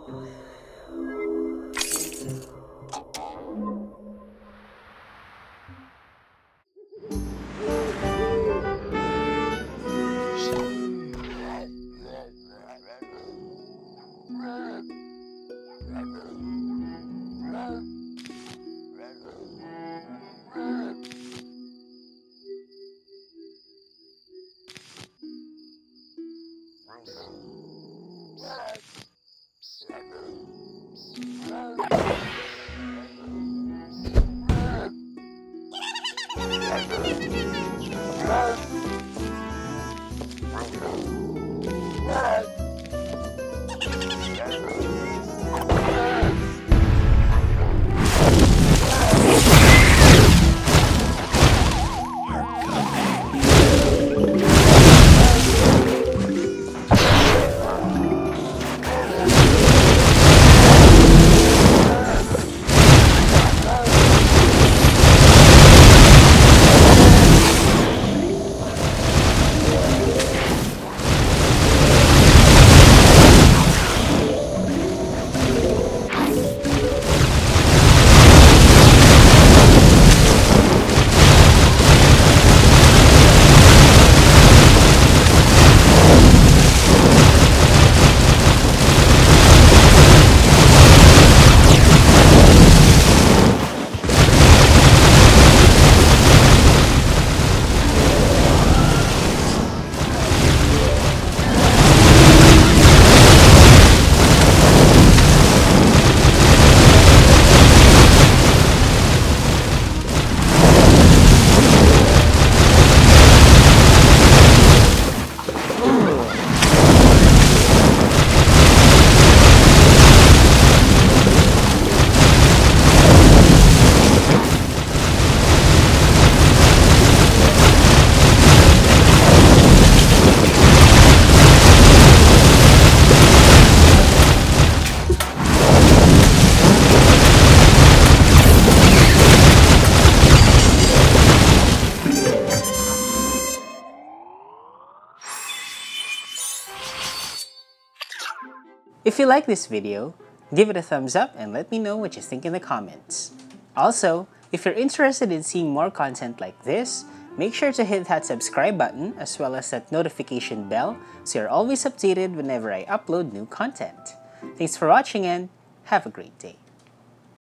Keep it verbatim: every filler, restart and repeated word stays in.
If you like this video, give it a thumbs up and let me know what you think in the comments. Also, if you're interested in seeing more content like this, make sure to hit that subscribe button as well as that notification bell so you're always updated whenever I upload new content. Thanks for watching and have a great day.